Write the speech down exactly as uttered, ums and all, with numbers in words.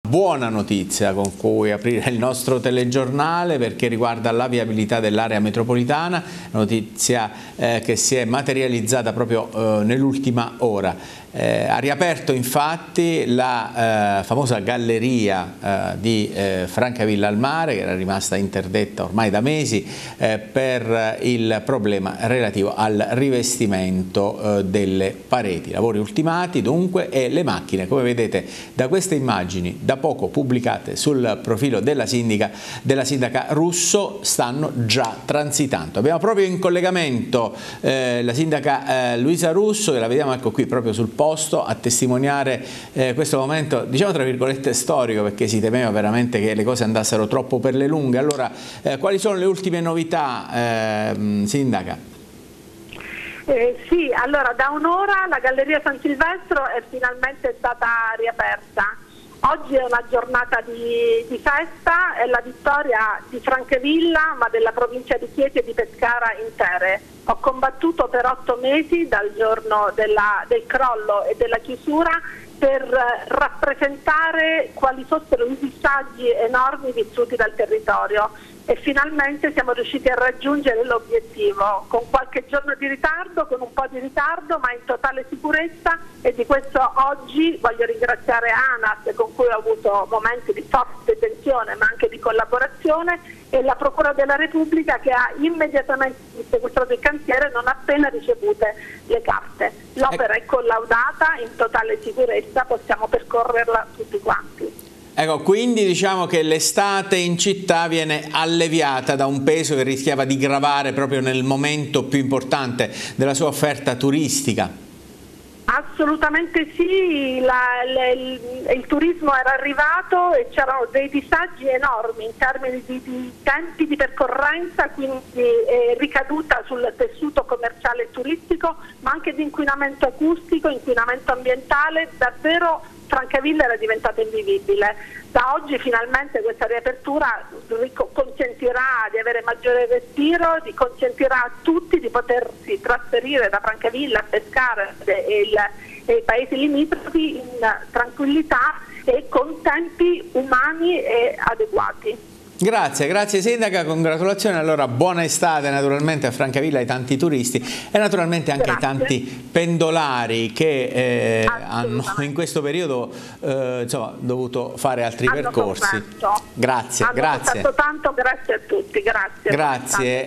buona notizia con cui aprire il nostro telegiornale, perché riguarda la viabilità dell'area metropolitana, notizia eh, che si è materializzata proprio eh, nell'ultima ora. Eh, ha riaperto infatti la eh, famosa galleria eh, di eh, Francavilla al Mare, che era rimasta interdetta ormai da mesi eh, per il problema relativo al rivestimento eh, delle pareti. Lavori ultimati dunque, e le macchine, come vedete da queste immagini da poco pubblicate sul profilo della sindaca, della sindaca Russo, stanno già transitando. Abbiamo proprio in collegamento eh, la sindaca eh, Luisa Russo, che la vediamo ecco qui proprio sul posto a testimoniare eh, questo momento, diciamo tra virgolette storico, perché si temeva veramente che le cose andassero troppo per le lunghe. Allora, eh, quali sono le ultime novità, eh, sindaca? Eh, sì, allora da un'ora la Galleria San Silvestro è finalmente stata riaperta. Oggi è una giornata di, di festa, è la vittoria di Francavilla, ma della provincia di Chieti e di Pescara intere. Ho combattuto per otto mesi dal giorno della, del crollo e della chiusura per rappresentare quali fossero i disagi enormi vissuti dal territorio, e finalmente siamo riusciti a raggiungere l'obiettivo, con qualche giorno di ritardo, con un po' di ritardo, ma in totale sicurezza, e di questo oggi voglio ringraziare ANAS, con cui ho avuto momenti di forte tensione ma anche di collaborazione, e la Procura della Repubblica, che ha immediatamente sequestrato il cantiere non appena ricevute le carte. L'opera è collaudata, in totale sicurezza, possiamo percorrerla tutti quanti. Ecco, quindi diciamo che l'estate in città viene alleviata da un peso che rischiava di gravare proprio nel momento più importante della sua offerta turistica. Assolutamente sì, la, la, il, il turismo era arrivato e c'erano dei disagi enormi in termini di, di tempi di percorrenza, quindi eh, ricaduta sul tessuto commerciale e turistico, ma anche di inquinamento acustico, inquinamento ambientale. Davvero Francavilla era diventata invivibile. Da oggi finalmente questa riapertura consentirà di avere maggiore respiro, di consentirà a tutti di potersi trasferire da Francavilla a Pescara e, il, e i paesi limitrofi in tranquillità e con tempi umani e adeguati. Grazie, grazie sindaca, congratulazioni. Allora, buona estate naturalmente a Francavilla, ai tanti turisti e naturalmente anche grazie. ai tanti pendolari che eh, hanno in questo periodo eh, insomma, dovuto fare altri hanno percorsi. Sofferto. Grazie, hanno grazie. Tanto, tanto, grazie a tutti, grazie. Grazie.